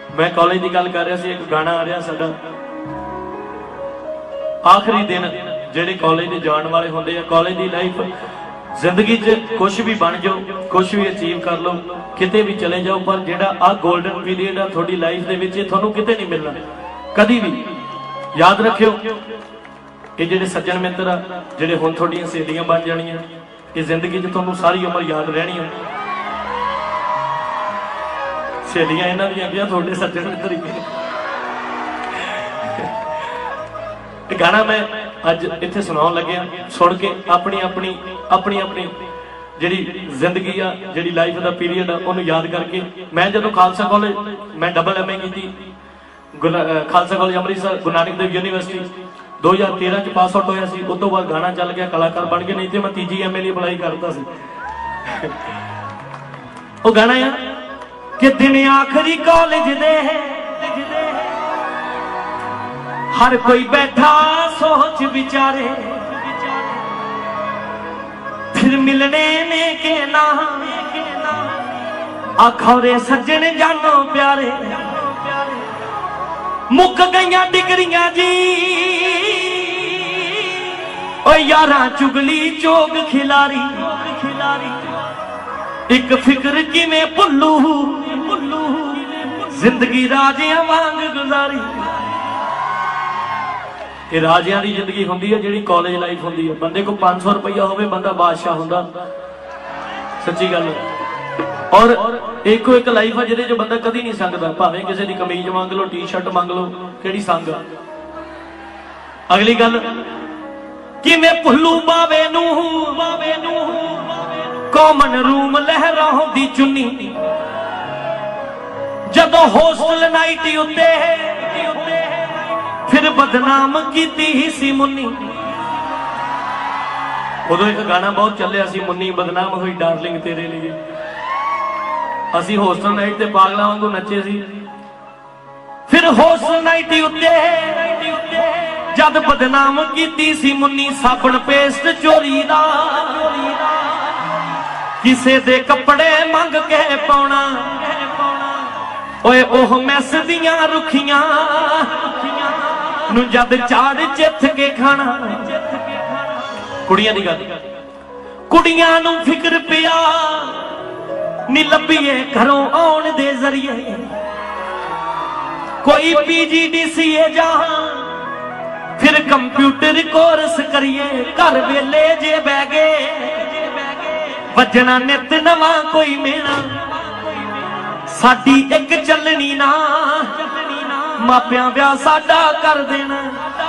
मैं कॉलेज की गल कर रहा सी, एक गाना आ रहा साडा आखिरी दिन जेडे कॉलेज जाण वाले होंदे आ, कॉलेज की लाइफ जिंदगी च कुछ भी बन जाओ, कुछ भी अचीव कर लो, किते भी चले जाओ, पर जेड़ा आ गोल्डन पीरियड आ थोड़ी लाइफ दे विच तुहानूं किते नहीं मिलना कदी भी। याद रखियो ये जेडे सज्जन मित्र आ, जेडे हुण तुहाडीआं सहेलियां बन जाणीआं, ये जिंदगी च तुहानूं सारी उम्र याद रहणीआं। सहेलियां इन्हां दीआं गईआं, तुहाडे सज्जन मित्र ही। गाना मैं अज इत्थे सुनाउण लग्या, सुन के अपनी अपनी अपनी अपनी जिहड़ी जिंदगी आ, जिहड़ी लाइफ दा पीरियड आ, उहनूं याद करके मैं जदों खालसा कॉलेज मैं डबल MA की खालसा कॉलेज अमृतसर गुरु नानक देव यूनीवर्सिटी 2013 च पास आउट होया सी। उस तो बाद गाना चल गया, कलाकार बन गए, नहीं तो मैं तीजी MA लिए अप्लाई करता सी। वो गाना है कि दिन आखिरी कॉलेज दे हर कोई बैठा सोच विचारे, फिर मिलने ने के ना आखोरे सज्जन जानो प्यारे। मुक गईयां डिग्रियां जी ओ यारा चुगली चोग खिलारी, एक फिक्र किवें भुल्लू जिंदगी राजियां वांग गुजारी। ये राजियां दी जिंदगी होंदी है, जिहड़ी कॉलेज लाइफ होंदी है। बंदे को 500 रुपया होवे, बंदा बादशाह होंदा, सच्ची गल। और एको एक लाइफ है जिहदे जो बंदा कदी नहीं संगदा, भावें किसी दी कमीज मंग लो, टी-शर्ट मंग लो, किहड़ी संग। अगली गल किवें भुल्लू बावे नू कॉमन रूम लहराउंदी चुन्नी, जदों हॉस्टल नाइट उत्ते फिर बदनाम कीती ही सी मुन्नी। उदों एक गाना बहुत चलिया सी, मुन्नी बदनाम हुई डार्लिंग तेरे लिए। असी हॉस्टल नाइट ते पागलां वांगू नचे सी। फिर हॉस्टल नाइट उत्ते जद बदनाम कीती सी मुन्नी, साबण पेस्ट चोरी दा किसे दे कपड़े मंग के पाउणा, ओए ओह मैस दियां रुखियां नू जद चाड़ चिथ के खाना। कुड़ियां दी गल, कुड़ियां नू फिक्र पिया नी लभीए घरों आउण दे जरिए, कोई PGDCA जहां फिर कंप्यूटर कोर्स करिए। घर वेले जे बह गए वजना नित नवा कोई मेना, साडी एक चलनी ना मापियां ब्याह साडा कर देना।